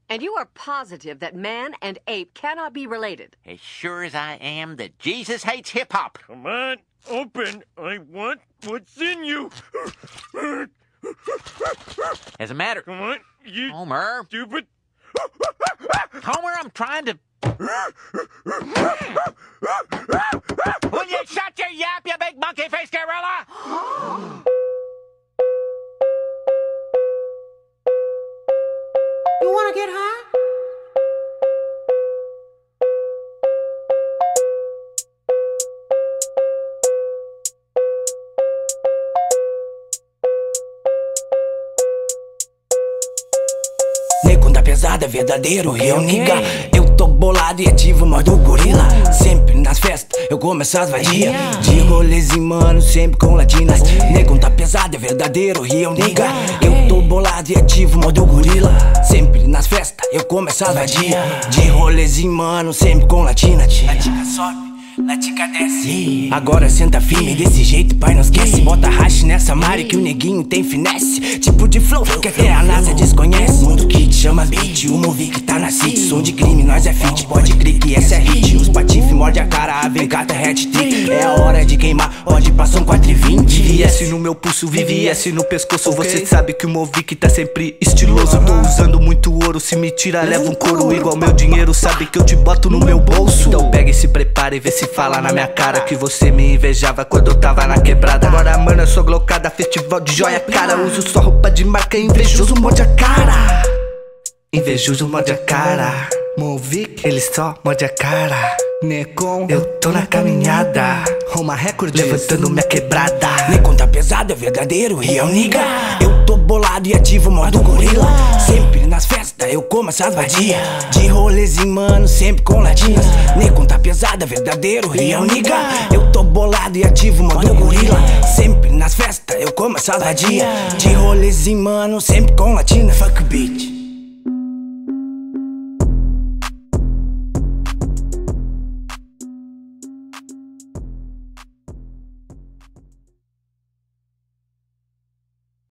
And you are positive that man and ape cannot be related? As sure as I am that Jesus hates hip-hop. Come on, open. I want what's in you. As a matter... Come on, you Homer. stupid. Homer, I'm trying to... Will you shut your yap, you big monkey-faced gorilla? You wanna get high? Necon tá pesada, verdadeiro, real nigga. Eu tô bolado e ativo modo gorila. Sempre nas festas, eu começo as vadias. De rolezinho, mano, sempre com latinas. Necon tá pesada, é verdadeiro, real nigga. Eu tô bolado e ativo modo gorila. Sempre nas festas, eu começo as vadias. De rolezinho, mano, sempre com latina. Latica sobe, latica desce. Agora senta firme, desse jeito, pai, não esquece. Bota hash nessa mari que o neguinho tem finesse. Tipo de flow que até a NASA desconhece. Mundo que te chama beat, o Movic tá na city. Som de crime, nós é fit, pode crer que essa é hit. Os patife morde a cara, a vengata hat-trick. É a hora de queimar, pode passar um 4,20. VS no meu pulso, VVS no pescoço. Você sabe que o Movic tá sempre estiloso. Tô usando muito ouro, se me tira leva um couro. Igual meu dinheiro, sabe que eu te boto no meu bolso. Então pega e se prepara e vê se fala na minha cara que você me invejava quando eu tava na quebrada. Agora mano, eu sou glocada, festival de joia cara. Uso só roupa de marca, invejoso morde a cara. Invejoso morde a cara. Movic, ele só morde a cara. Necon, eu tô na caminhada. Roma Record, levantando minha quebrada. Necon tá pesado, é verdadeiro, real nigga. Eu tô bolado e ativo modo gorila. Sempre nas festas, eu como essas vadias. De rolezinho, mano, sempre com latinas. Necon tá pesado, é verdadeiro, real nigga. Eu tô bolado e ativo modo gorila. Sempre nas festas, eu como essas vadias. De rolezinho, mano, sempre com latina. Fuck beat.